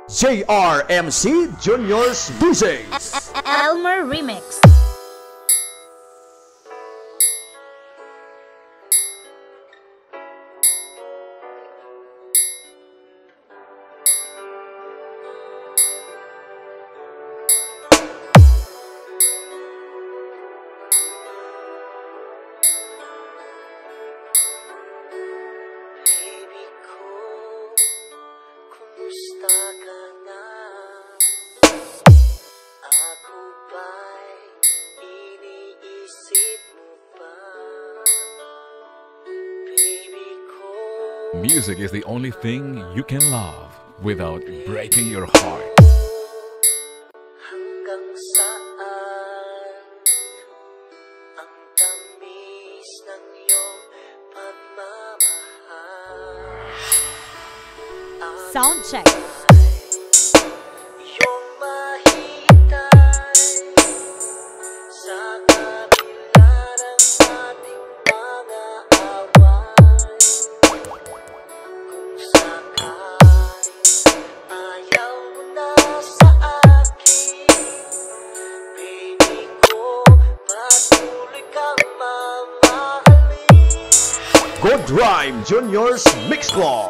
JRMC Junior's DJs. Elmer Remix. Music is the only thing you can love without breaking your heart. Hanggang saan ang tamis ng iyong pagmamahal? Sound check. Iyong mahintay sa kabila ng ating mga away. Kung sakaling ayaw mo na sa akin, baby ko, patuloy kang mamahalin. Good Rhyme Junior's Mix Club.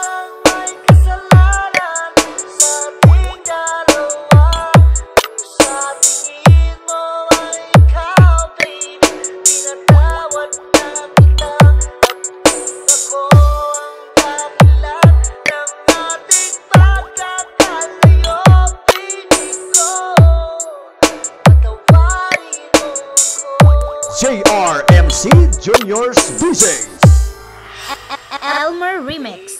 JRMC Junior's DJs. Elmer Remix.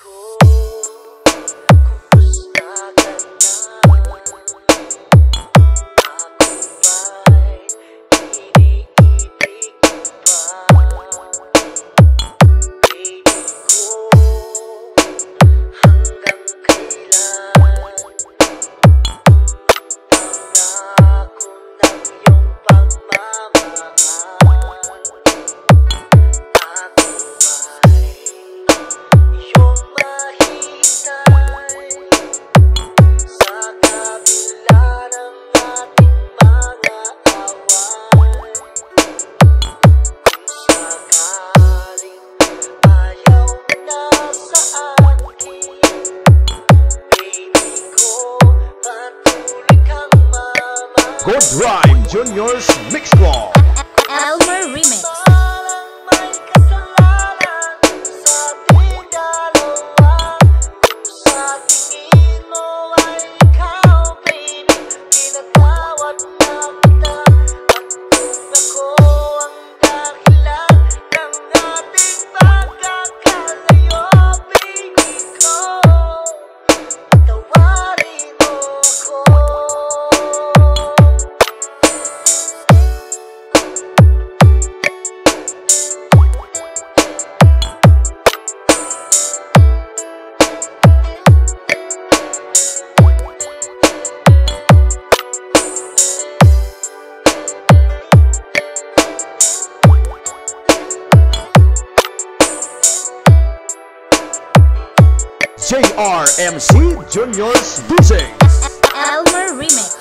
Good Rhyme Junior's Mix Club. Elmer Remix. JRMC Junior's DJs. Elmer Remix.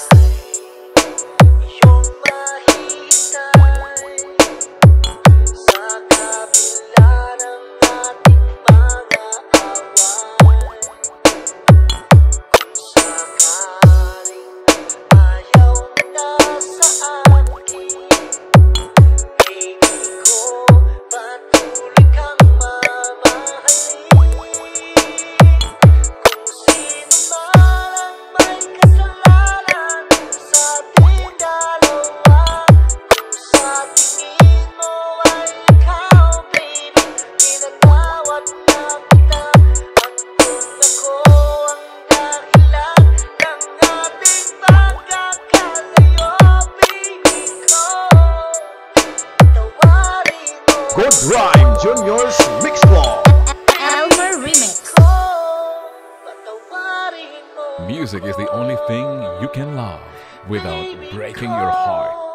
Good Rhyme Junior's Mix Club. Elmer Remix. Music is the only thing you can love without breaking your heart.